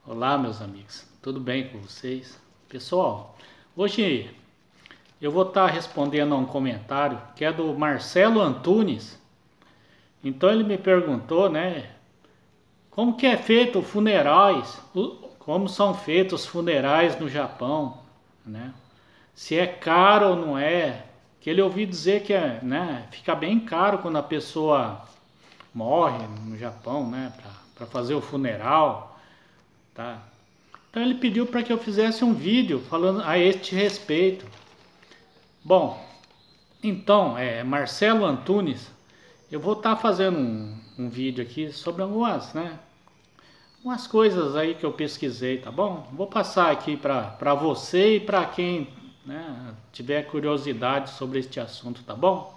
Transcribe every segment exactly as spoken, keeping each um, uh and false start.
Olá, meus amigos, tudo bem com vocês? Pessoal, hoje eu vou estar respondendo a um comentário que é do Marcelo Antunes. Então ele me perguntou, né, como que é feito funerais, como são feitos os funerais no Japão, né? Se é caro ou não é, que ele ouviu dizer que é, né, fica bem caro quando a pessoa morre no Japão, né, para fazer o funeral. Tá? Então ele pediu para que eu fizesse um vídeo falando a este respeito. Bom, então, é Marcelo Antunes, eu vou estar tá fazendo um, um vídeo aqui sobre algumas, né, umas coisas aí que eu pesquisei, tá bom? Vou passar aqui para você e para quem, né, tiver curiosidade sobre este assunto, tá bom?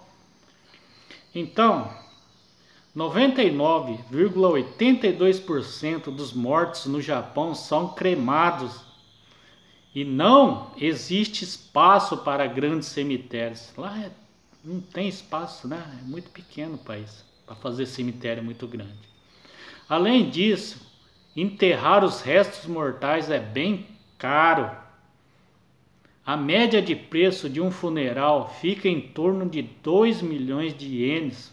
Então, noventa e nove vírgula oitenta e dois por cento dos mortos no Japão são cremados e não existe espaço para grandes cemitérios. Lá é, não tem espaço, né? É muito pequeno o país para fazer cemitério muito grande. Além disso, enterrar os restos mortais é bem caro. A média de preço de um funeral fica em torno de dois milhões de ienes.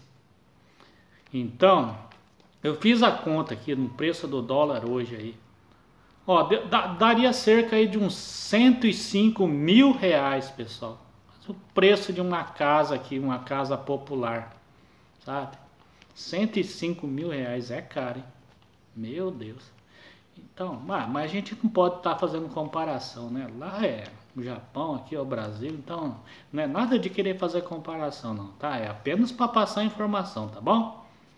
Então, eu fiz a conta aqui no preço do dólar hoje aí. Ó, daria cerca aí de uns cento e cinco mil reais, pessoal. O preço de uma casa aqui, uma casa popular, sabe? cento e cinco mil reais é caro, hein? Meu Deus. Então, mas a gente não pode estar fazendo comparação, né? Lá é o Japão, aqui é o Brasil, então não é nada de querer fazer comparação não, tá? É apenas para passar informação, tá bom?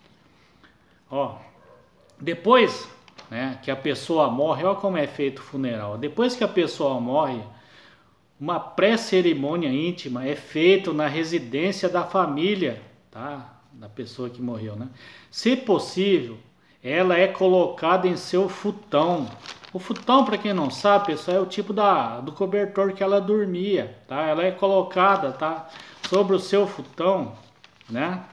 Ó, depois, né, que a pessoa morre, olha como é feito o funeral. Depois que a pessoa morre, uma pré-cerimônia íntima é feita na residência da família, tá? Da pessoa que morreu, né? Se possível, ela é colocada em seu futão. O futão, para quem não sabe, pessoal, é o tipo da, do cobertor que ela dormia, tá? Ela é colocada, tá, sobre o seu futão, né?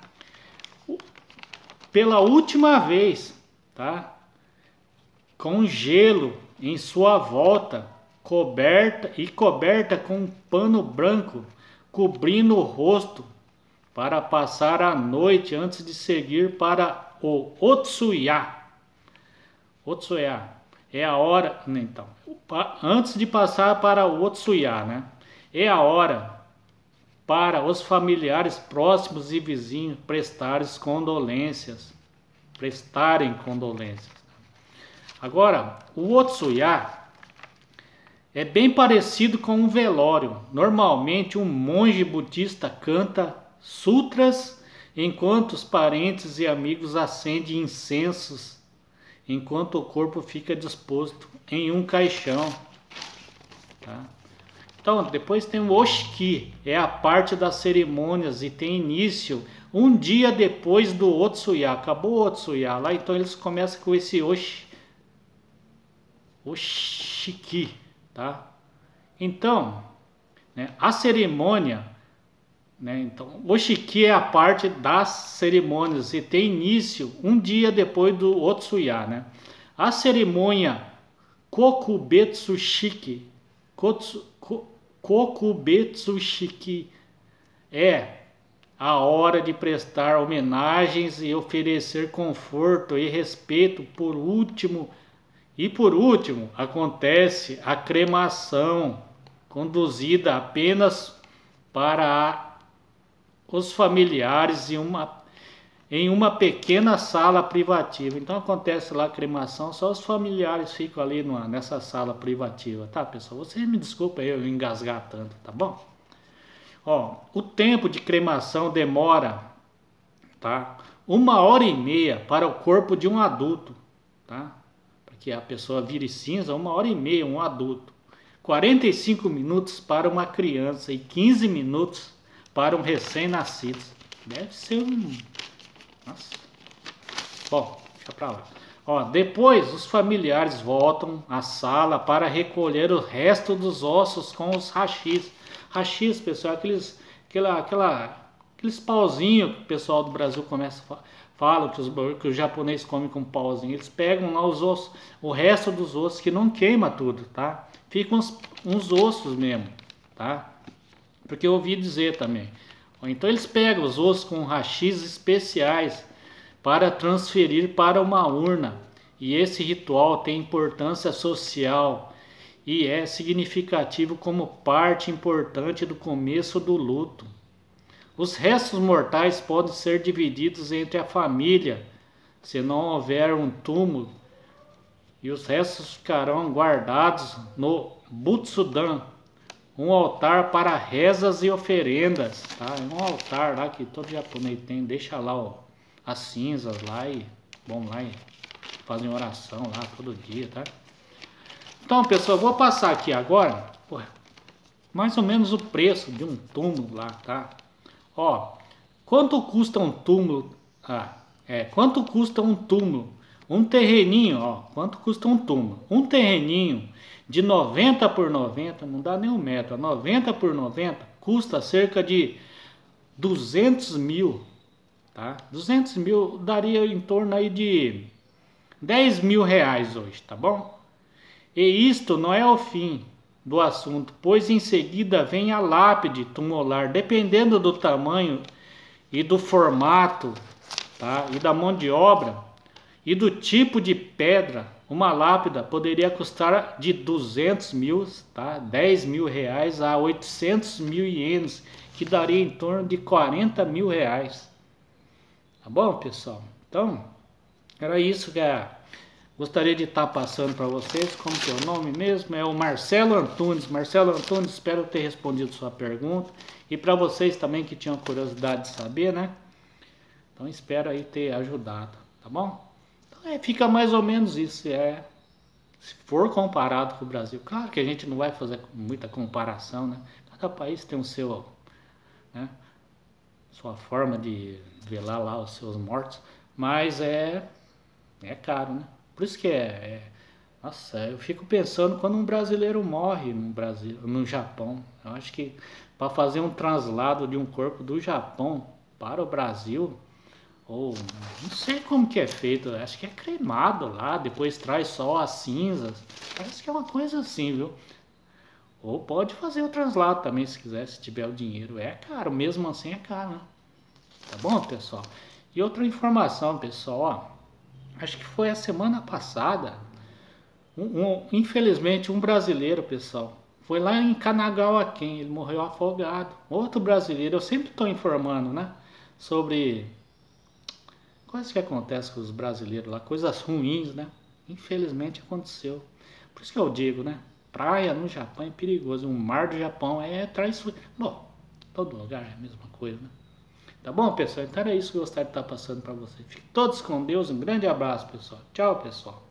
Pela última vez, tá? Com gelo em sua volta, coberta e coberta com um pano branco, cobrindo o rosto, para passar a noite antes de seguir para o Otsuya. Otsuya é a hora, então, antes de passar para o Otsuya, né? É a hora para os familiares próximos e vizinhos prestarem condolências, prestarem condolências. Agora, o Otsuya é bem parecido com um velório. Normalmente, um monge budista canta sutras enquanto os parentes e amigos acendem incensos, enquanto o corpo fica disposto em um caixão, tá? Então, depois tem o Oshiki, é a parte das cerimônias e tem início um dia depois do Otsuya. Acabou o Otsuya lá, então eles começam com esse Oshi, Oshiki, tá? Então, né, a cerimônia, né, então, Oshiki é a parte das cerimônias e tem início um dia depois do Otsuya, né? A cerimônia Kokubetsushiki, Kotsu, Kokubetsushiki é a hora de prestar homenagens e oferecer conforto e respeito. Por último, e por último, acontece a cremação, conduzida apenas para a, os familiares em uma em uma pequena sala privativa. Então acontece lá a cremação, só os familiares ficam ali numa, nessa sala privativa, tá, pessoal? Vocês me desculpem eu engasgar tanto, tá bom? Ó, o tempo de cremação demora, tá, uma hora e meia para o corpo de um adulto, tá? Para que a pessoa vire cinza, uma hora e meia um adulto. quarenta e cinco minutos para uma criança e quinze minutos para um recém-nascido. Deve ser um... Nossa. Bom, deixa pra lá. Ó, depois os familiares voltam à sala para recolher o resto dos ossos com os hashis. Hashis, pessoal, aqueles, aquela, aquela, aqueles pauzinhos que o pessoal do Brasil começa, falam que os, que os japoneses comem com pauzinho. Eles pegam lá os ossos, o resto dos ossos, que não queima tudo, tá? Ficam uns, uns ossos mesmo, tá? Porque eu ouvi dizer também. Então eles pegam os ossos com rachis especiais para transferir para uma urna. E esse ritual tem importância social e é significativo como parte importante do começo do luto. Os restos mortais podem ser divididos entre a família, se não houver um túmulo, e os restos ficarão guardados no Butsudan, um altar para rezas e oferendas, tá? É um altar lá que todo japonês tem, deixa lá ó, as cinzas lá e bom lá e fazem oração lá todo dia, tá? Então, pessoal, eu vou passar aqui agora, pô, mais ou menos o preço de um túmulo lá, tá? Ó, quanto custa um túmulo? Ah, é, quanto custa um túmulo? Um terreninho, ó, quanto custa um túmulo? Um terreninho de noventa por noventa, não dá nem um metro, noventa por noventa, custa cerca de duzentos mil, tá? duzentos mil daria em torno aí de dez mil reais hoje, tá bom? E isto não é o fim do assunto, pois em seguida vem a lápide tumular, dependendo do tamanho e do formato, tá? E da mão de obra e do tipo de pedra. Uma lápida poderia custar de duzentos mil, tá? dez mil reais a oitocentos mil ienes, que daria em torno de quarenta mil reais. Tá bom, pessoal? Então, era isso que a gostaria de estar passando para vocês. Como que é o nome mesmo? É o Marcelo Antunes. Marcelo Antunes, espero ter respondido sua pergunta. E para vocês também que tinham curiosidade de saber, né? Então espero aí ter ajudado, tá bom? Então é, fica mais ou menos isso. É, se for comparado com o Brasil, claro que a gente não vai fazer muita comparação, né? Cada país tem o seu, né? Sua forma de velar lá os seus mortos. Mas é, é caro, né? Por isso que é, é, nossa, eu fico pensando quando um brasileiro morre no Brasil, no Japão. Eu acho que para fazer um translado de um corpo do Japão para o Brasil, ou não sei como que é feito, acho que é cremado lá, depois traz só as cinzas. Parece que é uma coisa assim, viu? Ou pode fazer o translado também se quiser, se tiver o dinheiro. É caro, mesmo assim é caro, né? Tá bom, pessoal? E outra informação, pessoal, ó. Acho que foi a semana passada, um, um, infelizmente um brasileiro, pessoal, foi lá em Kanagawa-ken, ele morreu afogado. Outro brasileiro, eu sempre estou informando, né, sobre coisas que acontecem com os brasileiros lá, coisas ruins, né, infelizmente aconteceu. Por isso que eu digo, né, praia no Japão é perigoso, o mar do Japão é traiçoeiro. Bom, todo lugar é a mesma coisa, né. Tá bom, pessoal? Então era isso que eu gostaria de estar passando para vocês. Fiquem todos com Deus. Um grande abraço, pessoal. Tchau, pessoal.